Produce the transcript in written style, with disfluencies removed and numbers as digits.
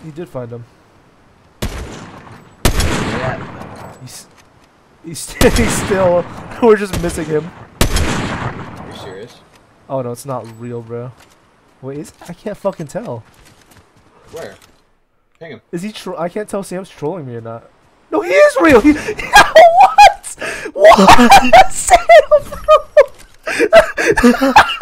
You did find him. Yeah. He's standing still. We're just missing him. Are you serious? Oh no, it's not real, bro. Wait, I can't fucking tell. Where? Ping him. Is he I can't tell if Sam's trolling me or not. No, he is real! What? What? Sam, bro!